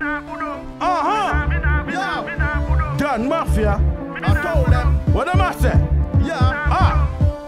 Yeah. Done Mafia. I told them. What am I say? Yeah.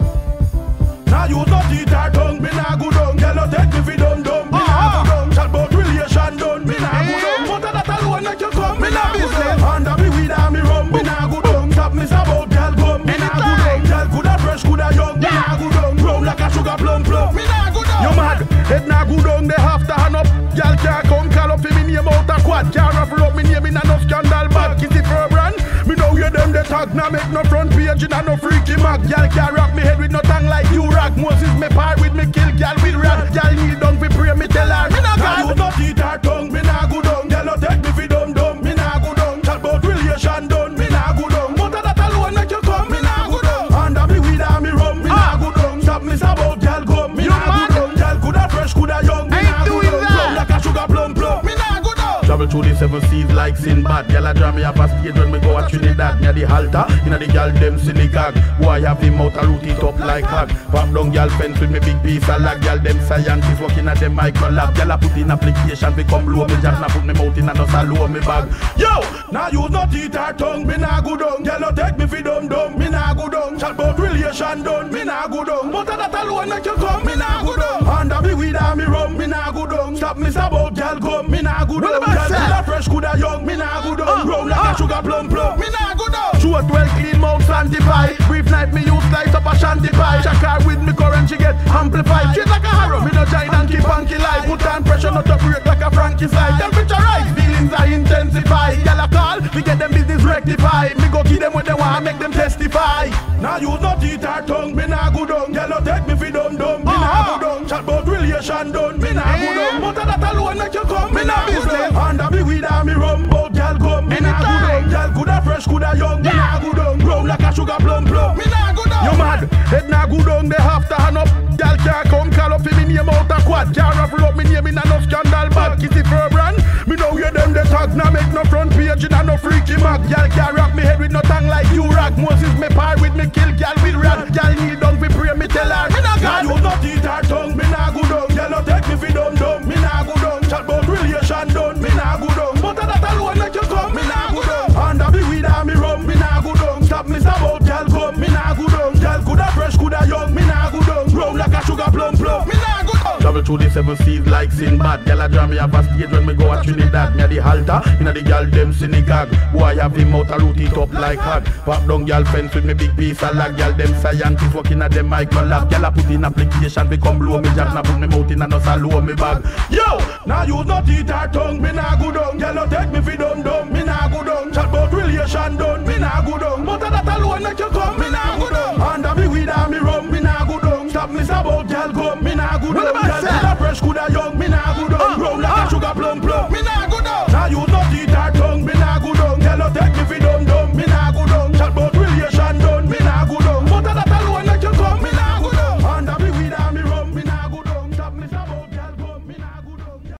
Now you not eat her tongue. Me nah go down. Girl, no take me fi dum dum. Me nah go down. Chat about relation done. Me nah go down. But that alone make you come. Me nah go down. Under me weed and me rum. Me nah go down. Top me about girl come. Me nah go down. Girl coulda fresh, coulda young. Me nah go down. Round like a sugar plum plum. Me nah go down. You mad? Head nah go down. They have to hand up. Girl can't come call up me name out a quad. Can't ruffle up me name in a no scandal bad. Kiss it for a brand. Me know you them they talk. Now make no front page in a no freaky mag. Girl can't rock me head with no tongue like you rock. Moses me par with me kill girl with rag. Girl kneel down fi pray me tell her. Me nah go. You not eat her tongue. Me nah go down. Girl no take me fi dum dum. Me nah go down. Chat about relation done. Me nah go down. But that alone make you come. Me nah go down. Under me weed and me rum. Me nah go down. Stop me about girl come. Me nah go down. Girl coulda fresh, coulda young. Me nah go down. Round like a sugar plum plum. Me nah go down. Travel through the 7 seas like Sinbad. Girl a draw me up a stage when me go a Trinidad. Near the halter, inna the girl them synagogue. Boy have him out a root it up like hog. Pop down girl fence with me big piece of lag. Girl them scientists working at them micro lab. Girl a put in application we come blow me just na put me mouth in a no salo me bag. Yo, now you not eat her tongue. Me nah go down. Girl no take me fi dum dum. Me nah go down. Chat about relation done. Me nah go down. But that alone make you come. Me nah go down. Under me weed and me rum. Me nah go down. Stop me about girl come. Me nah go down. Girl coulda fresh, coulda young. Me nah go down. Round like a sugar plum plum. Me nah go down. Shoot well clean mouth sanctified. Brief night me use light up a shanty pie. Shakar with me current she get amplified. Straight like a harrow. Me no giant and keep funky life. Put on pressure not to break like a Frankie side. Temperature rise. Feelings are intensify. Y'all a call. We get them business rectified. Me go give them what they want. Make them testify. Now you not eat her tongue. Me nah go down. Y'all no take me fi dum dum. Me nah go down. Chat about relation done. Me nah go down. But that alone make you come. Me nah go down. Under me weed and me rum. Bout girl come. Me nah go down. Girl coulda fresh, coulda young. Me nah go down. Round like a sugar plum plum. Me nah go down. You mad? Head nah go down. They have to hand up. Girl can't come call up me name out a quad. Can't ruffle up me name in a no scandal bad. Kiss it for a brand. Me know you them they talk. Now make no front page in a no freaky mag. Girl can't rock me head with no tongue like you rock. Moses me par with me kill girl with rag. Girl kneel down fi pray me tell her. Me nah go. You not eat her tongue. Me nah go down. Girl no take me fi dum dum. Me nah go down. Chat about relation done. Me nah go down. But that alone make you come. Me nah go down. Under me weed and me rum. Me nah go down. Stop me about girl come. Me nah go down. Girl coulda fresh, coulda young. Me nah go down. Round like a sugar plum plum. Me nah go down. Travel through the 7 seas like Sinbad. Girl a draw me up a stage when me go a Trinidad. Near the halter, inna the girl them synagogue. Boy have him out a root it up like hog. Pop down girl fence with me big piece of lag. Girl them scientists working at them micro lab. Girl a put in application we come blow me just na put me mouth in a no salo me bag. Yo, now you not eat her tongue. Me nah go down. Girl no take me fi dum dum. Me nah go down. Chat about relation done. Me nah go down. But that alone make you come. Me nah go down. Under me weed and me rum. Me nah go down. Stop me about girl come. Me nah go down. Girl coulda fresh, coulda young. Me nah go down. Round like a sugar plum.